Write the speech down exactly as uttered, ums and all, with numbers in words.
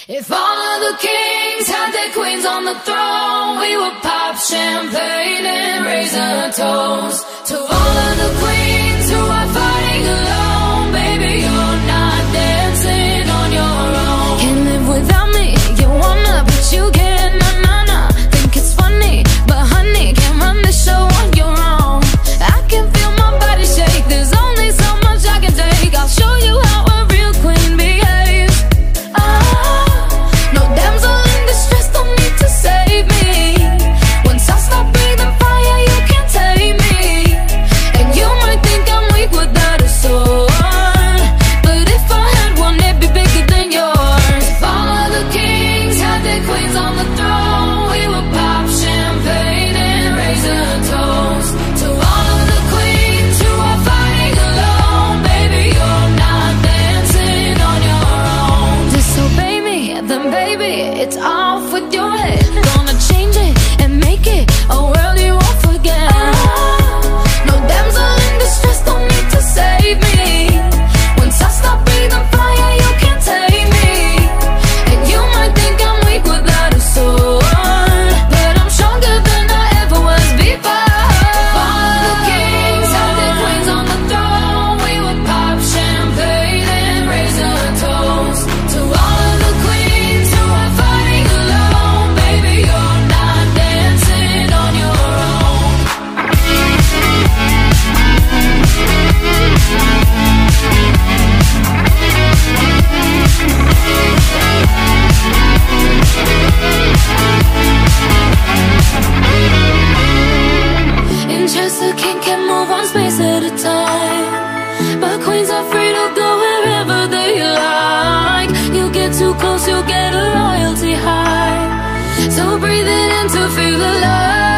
If all of the kings had their queens on the throne, we would pop champagne and raise a toast to all of the queens who are fighting alone. Baby, you're not dancing on your own. Can't live without me, you wanna, but you can't, nah, nah, nah. Think it's funny, but honey, can't run the show on your own. I can feel my body shake, there's only so much I can take. I'll show you how a real queen behaves. Ah, no damsel in distress, don't need to save me. Once I stop breathing fire, you can't tame me. And you might think I'm weak without a sword, but if I had one, it'd be bigger than yours. If all of the kings had their queens on the throne, we would pop champagne and raise a toast to all of the queens who are fighting alone. Baby, you're not dancing on your own. Disobey me, then baby, it's off with your head. Gonna change it and make it a world you won't forget. No damsel in distress, don't need to save me. Once I stop breathing fire, you can't take me. And you might think I'm weak without a sword, but I'm stronger than I ever was before. If all of the kings had their queens on the throne, we would pop champagne and raise a toast to all of the queens who are fighting alone. Baby, you're not dancing on your own. In chess, the king can move one space at a time, but queens are free to go wherever they like. You get too close, you'll get a royalty high, so breathe it in to feel alive.